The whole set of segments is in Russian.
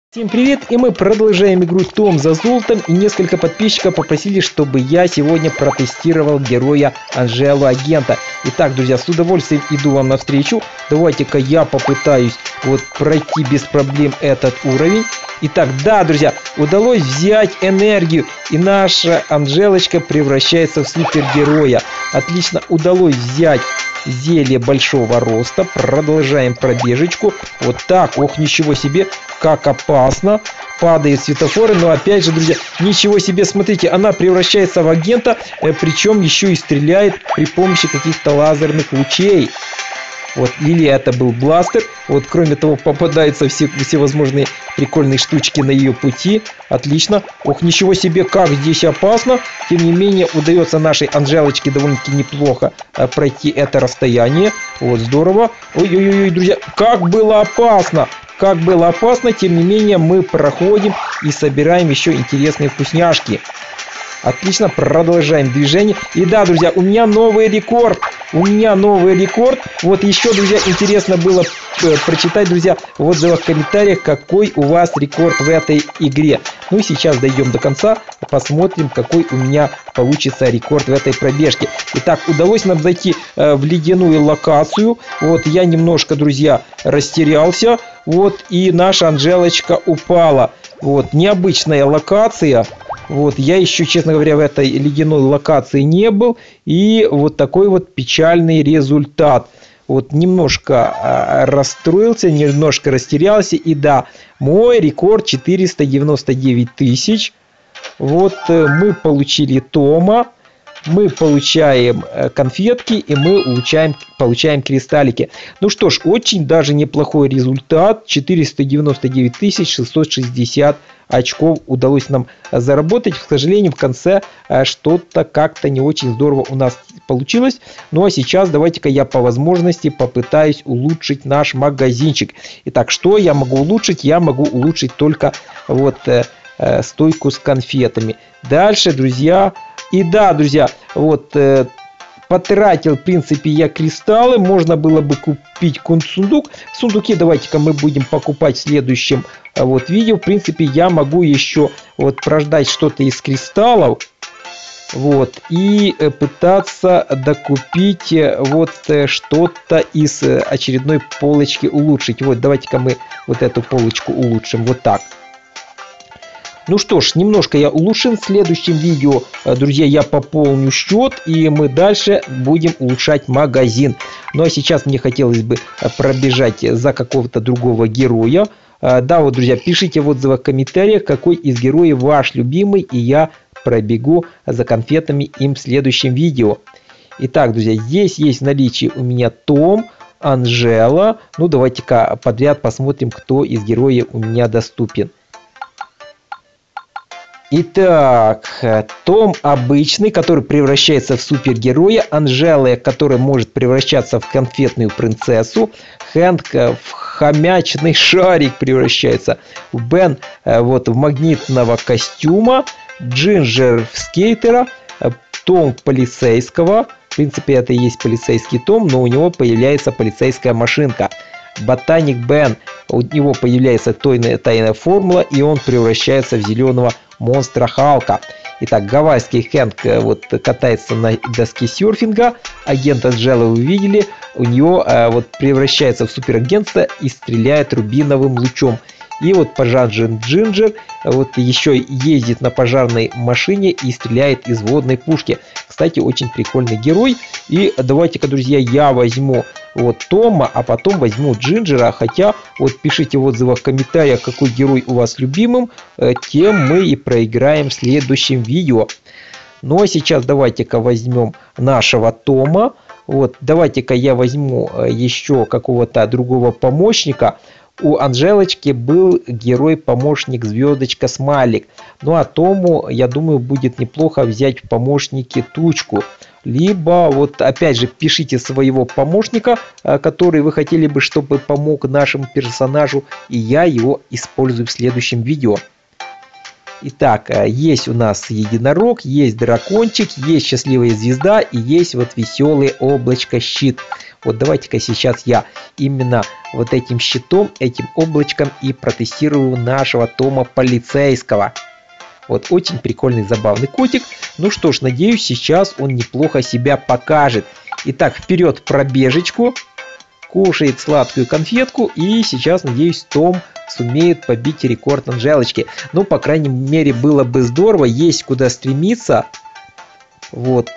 Всем привет, и мы продолжаем игру Том за золотом, и несколько подписчиков попросили, чтобы я сегодня протестировал героя Анжелу Агента. Итак, друзья, с удовольствием иду вам навстречу. Давайте-ка я попытаюсь пройти без проблем этот уровень. Итак, да, друзья, удалось взять энергию, и наша Анжелочка превращается в супергероя. Отлично, удалось взять зелье большого роста. Продолжаем пробежечку. Вот так, ох, ничего себе, как опасно. Падают светофоры, но опять же, друзья, ничего себе, смотрите, она превращается в агента, причем еще и стреляет при помощи каких-то лазерных лучей. Вот, или это был бластер. Вот, кроме того, попадаются всевозможные прикольные штучки на ее пути. Отлично. Ох, ничего себе, как здесь опасно. Тем не менее, удается нашей Анжелочке довольно-таки неплохо пройти это расстояние. Вот, здорово. Ой-ой-ой, друзья, как было опасно. Как было опасно, тем не менее, мы проходим и собираем еще интересные вкусняшки. Отлично, продолжаем движение. И да, друзья, у меня новый рекорд. Вот еще, друзья, интересно было прочитать, друзья, в отзывах, в комментариях, какой у вас рекорд в этой игре. Ну, сейчас дойдем до конца, посмотрим, какой у меня получится рекорд в этой пробежке. Итак, удалось нам зайти в ледяную локацию. Вот, я немножко, друзья, растерялся. Вот, и наша Анжелочка упала. Вот, необычная локация. Вот, я еще, честно говоря, в этой ледяной локации не был. И вот такой вот печальный результат. Вот, немножко расстроился, немножко растерялся. И да, мой рекорд 499 тысяч. Вот, мы получили Тома. Мы получаем конфетки, и мы получаем кристаллики. Ну что ж, очень даже неплохой результат. 499 660 очков удалось нам заработать. К сожалению, в конце что-то как-то не очень здорово у нас получилось. Ну а сейчас давайте-ка я по возможности попытаюсь улучшить наш магазинчик. Итак, что я могу улучшить? Я могу улучшить только вот стойку с конфетами. Дальше, друзья... И да, друзья, вот потратил, в принципе, я кристаллы. Можно было бы купить сундук. В сундуке давайте-ка мы будем покупать в следующем вот видео. В принципе, я могу еще вот прождать что-то из кристаллов. Вот, и пытаться докупить вот что-то из очередной полочки улучшить. Вот, давайте-ка мы вот эту полочку улучшим. Вот так. Ну что ж, немножко я улучшил. В следующем видео, друзья, я пополню счет, и мы дальше будем улучшать магазин. Ну а сейчас мне хотелось бы пробежать за какого-то другого героя. Да, вот, друзья, пишите в отзывах, в комментариях, какой из героев ваш любимый, и я пробегу за конфетами им в следующем видео. Итак, друзья, здесь есть в наличии у меня Том, Анжела. Ну, давайте-ка подряд посмотрим, кто из героев у меня доступен. Итак, Том обычный, который превращается в супергероя. Анжела, которая может превращаться в конфетную принцессу. Хэнк в хомячный шарик превращается. Бен вот в магнитного костюма. Джинджер в скейтера. Том в полицейского. В принципе, это и есть полицейский Том, но у него появляется полицейская машинка. Ботаник Бен, у него появляется тайная формула, и он превращается в зеленого монстра Халка. Итак, гавайский Хэнк вот катается на доске серфинга. Агент Анжелы вы видели, у него вот превращается в суперагента и стреляет рубиновым лучом. И вот пожарный Джинджер вот еще ездит на пожарной машине и стреляет из водной пушки. Кстати, очень прикольный герой. И давайте-ка, друзья, я возьму вот Тома, а потом возьму Джинджера. Хотя, вот пишите в отзывах, в комментариях, какой герой у вас любимым, тем мы и проиграем в следующем видео. Ну а сейчас давайте-ка возьмем нашего Тома. Вот, давайте-ка я возьму еще какого-то другого помощника. У Анжелочки был герой-помощник звездочка Смайлик. Ну а Тому, я думаю, будет неплохо взять в помощники Тучку. Либо, вот опять же, пишите своего помощника, который вы хотели бы, чтобы помог нашему персонажу. И я его использую в следующем видео. Итак, есть у нас единорог, есть дракончик, есть счастливая звезда и есть вот веселое облачко щит. Вот давайте-ка сейчас я именно вот этим щитом, этим облачком и протестирую нашего Тома полицейского. Вот очень прикольный, забавный котик. Ну что ж, надеюсь, сейчас он неплохо себя покажет. Итак, вперед пробежечку. Кушает сладкую конфетку. И сейчас, надеюсь, Том сумеет побить рекорд Анжелочки. Ну, по крайней мере, было бы здорово. Есть куда стремиться. Вот,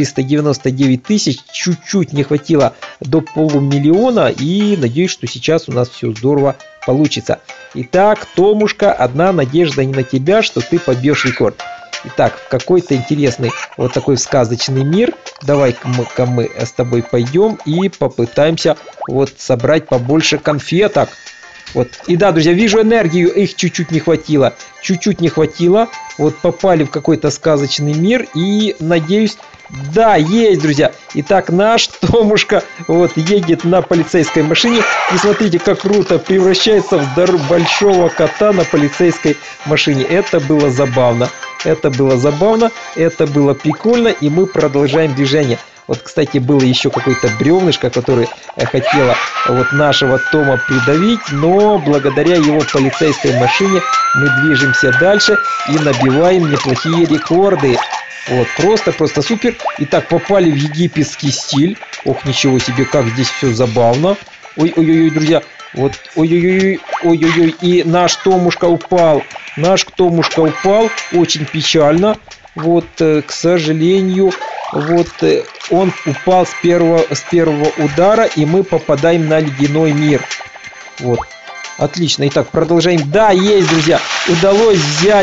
499 тысяч. Чуть-чуть не хватило до полумиллиона. И надеюсь, что сейчас у нас все здорово получится. Итак, Томушка, одна надежда не на тебя, что ты побьешь рекорд. Итак, в какой-то интересный вот такой сказочный мир. Давай-ка мы с тобой пойдем и попытаемся вот собрать побольше конфеток. Вот. И да, друзья, вижу энергию, их чуть-чуть не хватило. Чуть-чуть не хватило. Вот попали в какой-то сказочный мир и надеюсь... Да, есть, друзья. Итак, наш Томушка вот едет на полицейской машине. И смотрите, как круто превращается в большого кота на полицейской машине. Это было забавно. Это было забавно, это было прикольно, и мы продолжаем движение. Вот, кстати, было еще какое-то бревнышко, которое хотело вот нашего Тома придавить, но благодаря его полицейской машине мы движемся дальше и набиваем неплохие рекорды. Вот, просто супер. Итак, попали в египетский стиль. Ох, ничего себе, как здесь все забавно. Ой-ой-ой, друзья. Вот, ой-ой-ой, и наш Томушка упал. Наш Томушка упал, очень печально. Вот, к сожалению, вот он упал с первого удара, и мы попадаем на ледяной мир. Вот, отлично. Итак, продолжаем. Да, есть, друзья, удалось взять,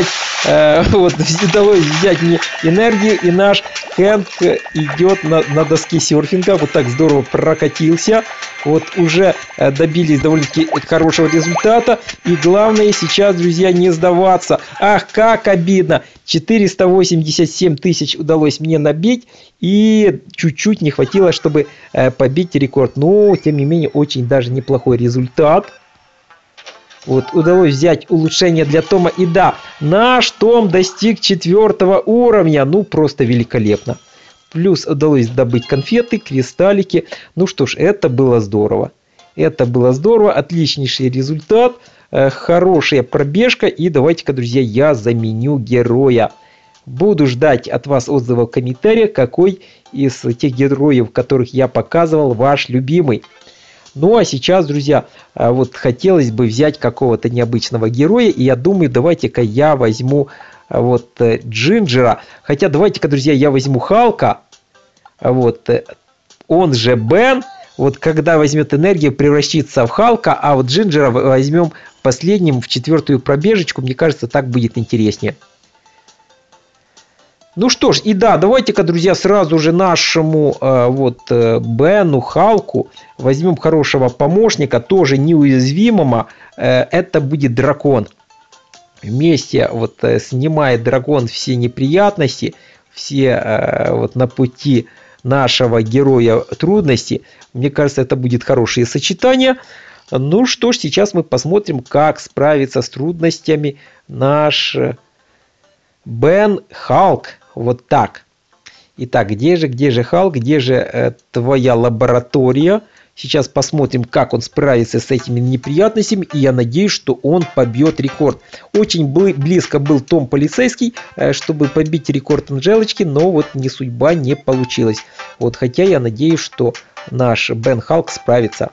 удалось взять мне энергию, и наш Хэнк идет на доске серфинга. Вот так здорово прокатился. Вот уже добились довольно-таки хорошего результата. И главное сейчас, друзья, не сдаваться. Ах, как обидно. 487 тысяч удалось мне набить. И чуть-чуть не хватило, чтобы побить рекорд. Но, тем не менее, очень даже неплохой результат. Вот, удалось взять улучшение для Тома. И да, наш Том достиг 4 уровня. Ну, просто великолепно. Плюс удалось добыть конфеты, кристаллики. Ну что ж, это было здорово. Это было здорово. Отличнейший результат. Хорошая пробежка. И давайте-ка, друзья, я заменю героя. Буду ждать от вас отзыва в комментариях, какой из тех героев, которых я показывал, ваш любимый. Ну а сейчас, друзья, вот хотелось бы взять какого-то необычного героя. И я думаю, давайте-ка я возьму вот Джинджера. Хотя давайте-ка, друзья, я возьму Халка. Вот, он же Бен. Вот когда возьмет энергию, превратится в Халка. А вот Джинджера возьмем последним в 4-ю пробежечку. Мне кажется, так будет интереснее. Ну что ж, и да, давайте-ка, друзья, сразу же нашему Бену, Халку возьмем хорошего помощника, тоже неуязвимого. Это будет дракон. Вместе вот снимает дракон все неприятности, все вот на пути нашего героя трудности. Мне кажется, это будет хорошее сочетание. Ну что ж, сейчас мы посмотрим, как справиться с трудностями наш Бен Халк. Вот так. Итак, где же Халк, где же твоя лаборатория? Сейчас посмотрим, как он справится с этими неприятностями. И я надеюсь, что он побьет рекорд. Очень близко был Том полицейский, чтобы побить рекорд Анжелочки. Но вот не судьба, не получилось. Вот, хотя я надеюсь, что наш Бен Халк справится.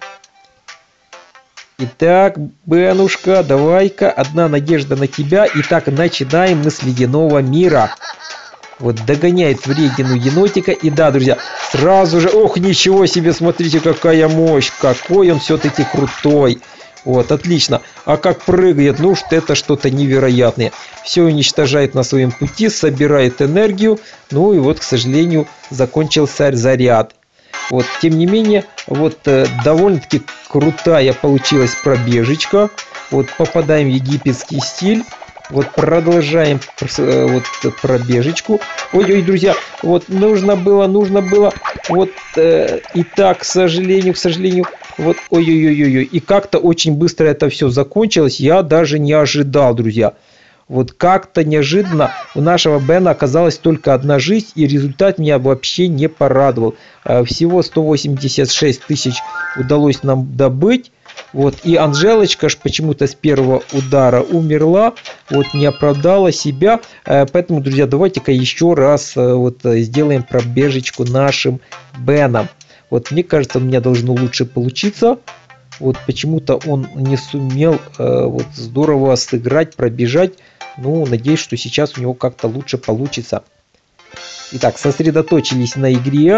Итак, Бенушка, давай-ка, одна надежда на тебя. Итак, начинаем мы с ледяного мира. Вот догоняет вредину енотика. И да, друзья, сразу же... Ох, ничего себе, смотрите, какая мощь. Какой он все-таки крутой. Вот, отлично. А как прыгает, ну, это что-то невероятное. Все уничтожает на своем пути, собирает энергию. Ну и вот, к сожалению, закончился заряд. Вот, тем не менее, вот довольно-таки крутая получилась пробежечка. Вот попадаем в египетский стиль. Вот продолжаем вот пробежечку. Ой-ой, друзья, вот нужно было, вот и так, к сожалению, вот ой-ой-ой-ой, и как-то очень быстро это все закончилось. Я даже не ожидал, друзья. Вот как-то неожиданно у нашего Бена оказалась только одна жизнь, и результат меня вообще не порадовал. Всего 186 тысяч удалось нам добыть. Вот, и Анжелочка ж почему-то с первого удара умерла, вот, не оправдала себя. Поэтому, друзья, давайте-ка еще раз вот сделаем пробежечку нашим Беном. Вот, мне кажется, у меня должно лучше получиться. Вот почему-то он не сумел вот здорово сыграть, пробежать. Ну, надеюсь, что сейчас у него как-то лучше получится. Итак, сосредоточились на игре.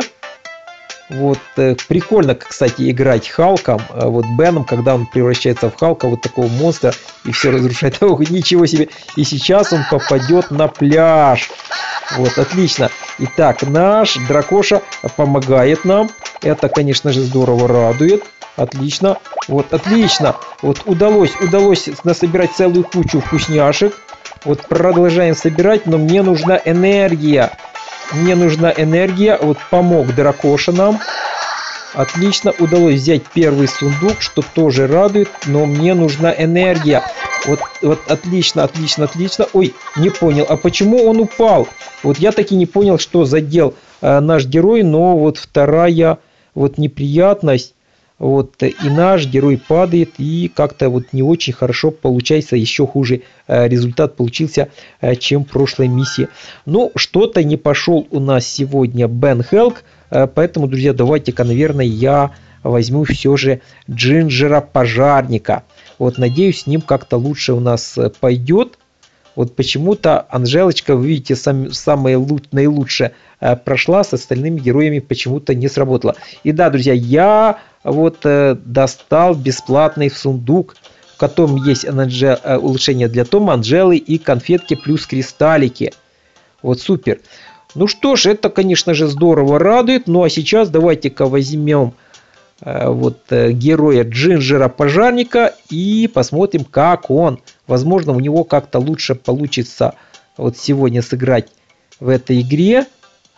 Вот, прикольно, кстати, играть Халком, вот Беном, когда он превращается в Халка, вот такого монстра, и все разрушает. Ох, ничего себе! И сейчас он попадет на пляж. Вот, отлично. Итак, наш Дракоша помогает нам. Это, конечно же, здорово радует. Отлично. Вот, отлично. Вот удалось насобирать целую кучу вкусняшек. Вот продолжаем собирать, но мне нужна энергия. Мне нужна энергия. Вот помог Дракоша нам. Отлично. Удалось взять первый сундук, что тоже радует. Но мне нужна энергия. Вот отлично, отлично, отлично. Ой, не понял. А почему он упал? Вот я таки не понял, что задел наш герой. Но вот вторая вот неприятность. Вот, и наш герой падает, и как-то вот не очень хорошо получается, еще хуже результат получился, чем в прошлой миссии. Ну, что-то не пошел у нас сегодня Бен Хелк, поэтому, друзья, давайте-ка, наверное, я возьму все же Джинджера Пожарника. Вот, надеюсь, с ним как-то лучше у нас пойдет. Вот почему-то Анжелочка, вы видите, самая наилучшая прошла, с остальными героями почему-то не сработала. И да, друзья, я вот достал бесплатный сундук, в котором есть улучшение для Тома, Анжелы и конфетки плюс кристаллики. Вот супер. Ну что ж, это, конечно же, здорово радует. Ну а сейчас давайте-ка возьмем вот героя Джинджера Пожарника и посмотрим, как он. Возможно, у него как-то лучше получится вот сегодня сыграть в этой игре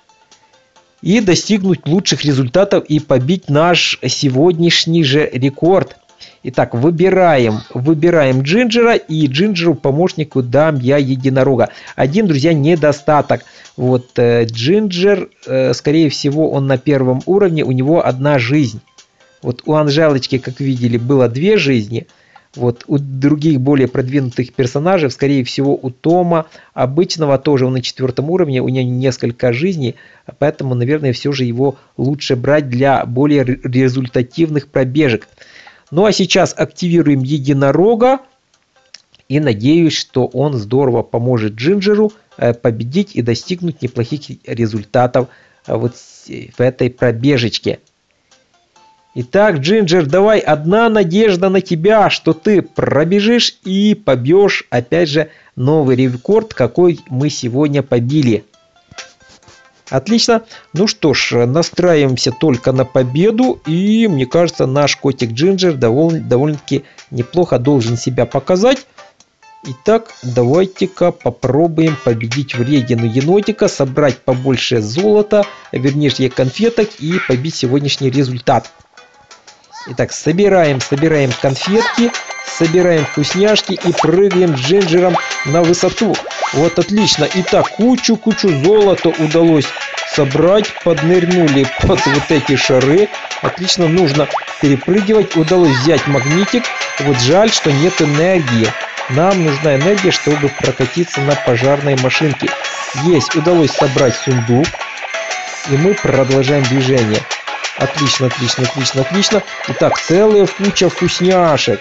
и достигнуть лучших результатов и побить наш сегодняшний же рекорд. Итак, выбираем Джинджера, и Джинджеру помощнику дам я единорога. Один, друзья, недостаток. Вот Джинджер, скорее всего, он на первом уровне, у него одна жизнь. Вот у Анжелочки, как видели, было 2 жизни. Вот у других более продвинутых персонажей, скорее всего, у Тома обычного тоже он на 4-м уровне, у него несколько жизней, поэтому, наверное, все же его лучше брать для более результативных пробежек. Ну а сейчас активируем единорога и надеюсь, что он здорово поможет Джинджеру победить и достигнуть неплохих результатов вот в этой пробежечке. Итак, Джинджер, давай, одна надежда на тебя, что ты пробежишь и побьешь, опять же, новый рекорд, какой мы сегодня побили. Отлично. Ну что ж, настраиваемся только на победу, и мне кажется, наш котик Джинджер довольно-таки неплохо должен себя показать. Итак, давайте-ка попробуем победить вредину енотика, собрать побольше золота, вернее конфеток и побить сегодняшний результат. Итак, собираем конфетки, собираем вкусняшки и прыгаем с Джинджером на высоту. Вот отлично. Итак, кучу золота удалось собрать. Поднырнули под вот эти шары. Отлично, нужно перепрыгивать. Удалось взять магнитик. Вот жаль, что нет энергии. Нам нужна энергия, чтобы прокатиться на пожарной машинке. Есть, удалось собрать сундук. И мы продолжаем движение. Отлично, отлично, отлично, отлично. Итак, целая куча вкусняшек.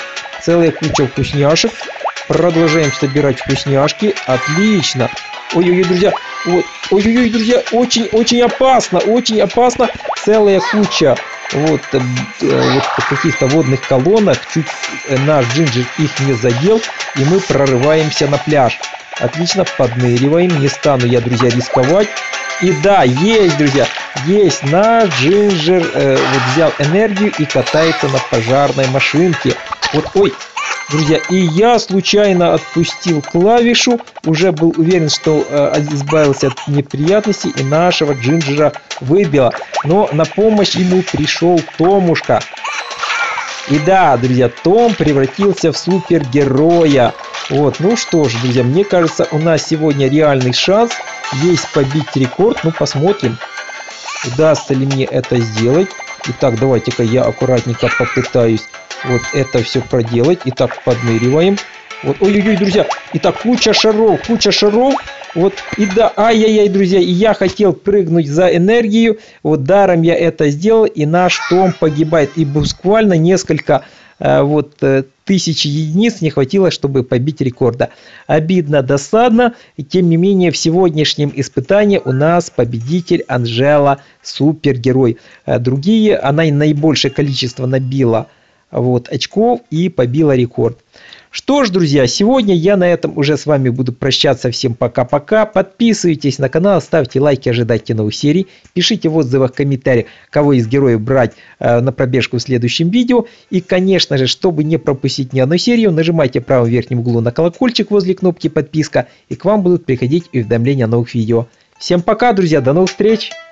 Продолжаем собирать вкусняшки. Отлично. Ой-ой-ой, друзья. Ой-ой-ой, друзья. Очень опасно. Целая куча вот каких-то водных колонок. Чуть наш Джинджер их не задел. И мы прорываемся на пляж. Отлично, подныриваем. Не стану я, друзья, рисковать. И да, есть, друзья, есть, наш Джинджер вот взял энергию и катается на пожарной машинке. Вот, ой, друзья, и я случайно отпустил клавишу, уже был уверен, что избавился от неприятностей и нашего Джинджера выбило. Но на помощь ему пришел Томушка. И да, друзья, Том превратился в супергероя. Вот, ну что ж, друзья, мне кажется, у нас сегодня реальный шанс есть побить рекорд. Ну, посмотрим, удастся ли мне это сделать. Итак, давайте-ка я аккуратненько попытаюсь вот это все проделать. Итак, подныриваем. Вот, ой-ой-ой, друзья. Итак, куча шаров. Вот, и да, ай-яй-яй, друзья, и я хотел прыгнуть за энергию. Вот, даром я это сделал, и наш Том погибает. И буквально несколько тысячи единиц не хватило, чтобы побить рекорда. Обидно, досадно. И тем не менее, в сегодняшнем испытании у нас победитель Анжела, супергерой. Другие, она наибольшее количество набила очков и побила рекорд. Что ж, друзья, сегодня я на этом уже с вами буду прощаться. Всем пока-пока. Подписывайтесь на канал, ставьте лайки, ожидайте новых серий. Пишите в отзывах, комментариях, кого из героев брать на пробежку в следующем видео. И, конечно же, чтобы не пропустить ни одну серию, нажимайте в правом верхнем углу на колокольчик возле кнопки подписка. И к вам будут приходить уведомления о новых видео. Всем пока, друзья, до новых встреч!